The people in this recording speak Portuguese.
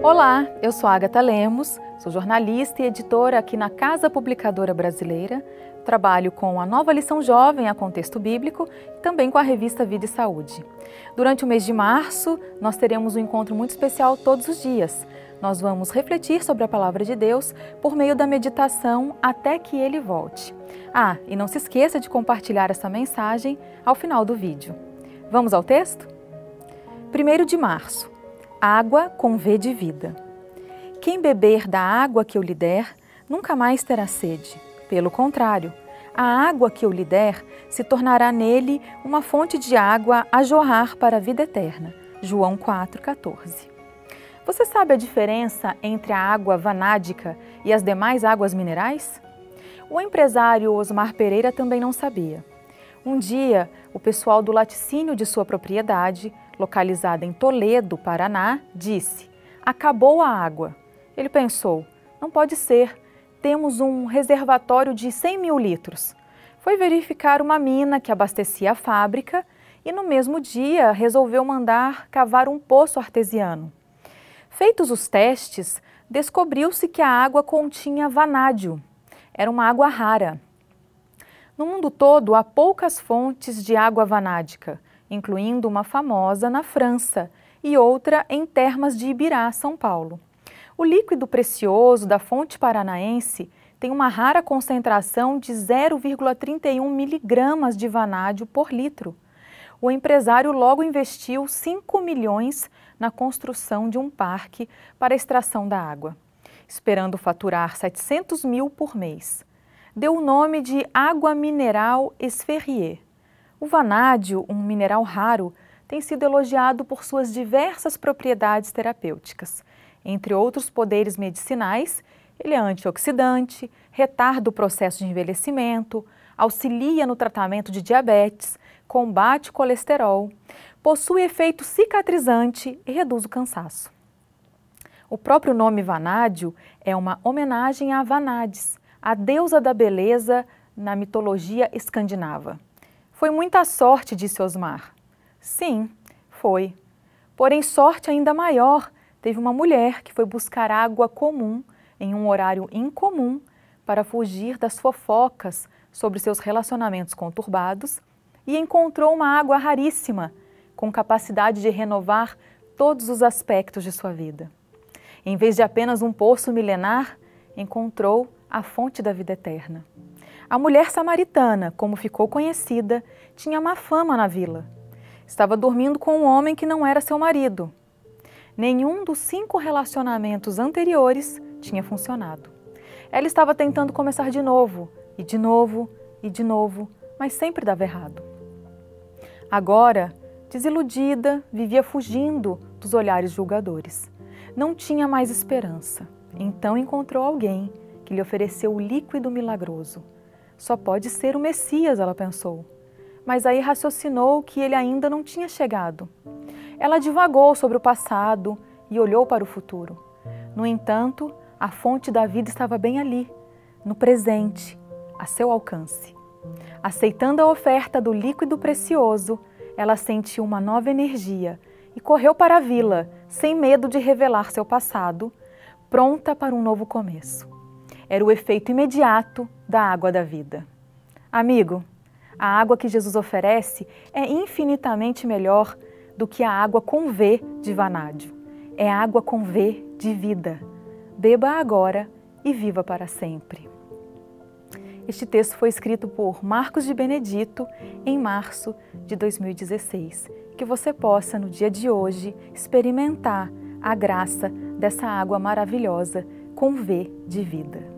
Olá, eu sou Agatha Lemos, sou jornalista e editora aqui na Casa Publicadora Brasileira. Trabalho com a nova lição jovem a contexto bíblico e também com a revista Vida e Saúde. Durante o mês de março, nós teremos um encontro muito especial todos os dias. Nós vamos refletir sobre a Palavra de Deus por meio da meditação até que Ele volte. E não se esqueça de compartilhar essa mensagem ao final do vídeo. Vamos ao texto? 1º de março. Água com V de vida. Quem beber da água que eu lhe der, nunca mais terá sede. Pelo contrário, a água que eu lhe der se tornará nele uma fonte de água a jorrar para a vida eterna. João 4,14. Você sabe a diferença entre a água vanádica e as demais águas minerais? O empresário Osmar Pereira também não sabia. Um dia, o pessoal do laticínio de sua propriedade, localizada em Toledo, Paraná, disse: "Acabou a água." Ele pensou: "Não pode ser, temos um reservatório de 100 mil litros." Foi verificar uma mina que abastecia a fábrica e no mesmo dia resolveu mandar cavar um poço artesiano. Feitos os testes, descobriu-se que a água continha vanádio. Era uma água rara. No mundo todo, há poucas fontes de água vanádica, incluindo uma famosa na França e outra em Termas de Ibirá, São Paulo. O líquido precioso da fonte paranaense tem uma rara concentração de 0,31 miligramas de vanádio por litro. O empresário logo investiu 5 milhões na construção de um parque para a extração da água, esperando faturar 700 mil por mês. Deu o nome de água mineral Esferrier. O vanádio, um mineral raro, tem sido elogiado por suas diversas propriedades terapêuticas. Entre outros poderes medicinais, ele é antioxidante, retarda o processo de envelhecimento, auxilia no tratamento de diabetes, combate o colesterol, possui efeito cicatrizante e reduz o cansaço. O próprio nome vanádio é uma homenagem a Vanadis, a deusa da beleza na mitologia escandinava. Foi muita sorte, disse Osmar. Sim, foi. Porém, sorte ainda maior teve uma mulher que foi buscar água comum em um horário incomum para fugir das fofocas sobre seus relacionamentos conturbados e encontrou uma água raríssima, com capacidade de renovar todos os aspectos de sua vida. Em vez de apenas um poço milenar, encontrou a fonte da vida eterna. A mulher samaritana, como ficou conhecida, tinha má fama na vila. Estava dormindo com um homem que não era seu marido. Nenhum dos 5 relacionamentos anteriores tinha funcionado. Ela estava tentando começar de novo, e de novo, e de novo, mas sempre dava errado. Agora, desiludida, vivia fugindo dos olhares julgadores. Não tinha mais esperança. Então encontrou alguém que lhe ofereceu o líquido milagroso. Só pode ser o Messias, ela pensou. Mas aí raciocinou que ele ainda não tinha chegado. Ela divagou sobre o passado e olhou para o futuro. No entanto, a fonte da vida estava bem ali, no presente, a seu alcance. Aceitando a oferta do líquido precioso, ela sentiu uma nova energia e correu para a vila, sem medo de revelar seu passado, pronta para um novo começo. Era o efeito imediato da água da vida. Amigo, a água que Jesus oferece é infinitamente melhor do que a água com V de vanádio. É água com V de vida. Beba agora e viva para sempre. Este texto foi escrito por Marcos de Benedito em março de 2016. Que você possa, no dia de hoje, experimentar a graça dessa água maravilhosa com V de vida.